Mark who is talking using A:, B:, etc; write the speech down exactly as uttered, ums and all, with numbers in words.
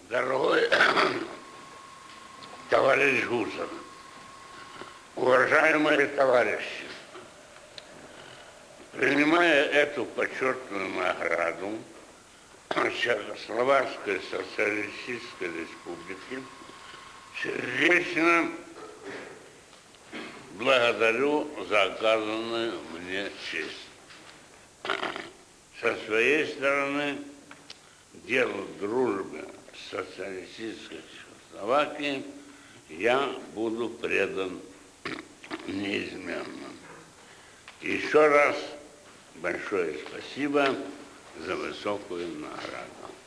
A: Дорогой товарищ Гусев, уважаемые товарищи, принимая эту почетную награду Чехословацкой социалистической республики, сердечно благодарю за оказанную мне честь. Со своей стороны, делу дружбы с социалистической Чехословакией я буду предан неизменно. Еще раз большое спасибо за высокую награду.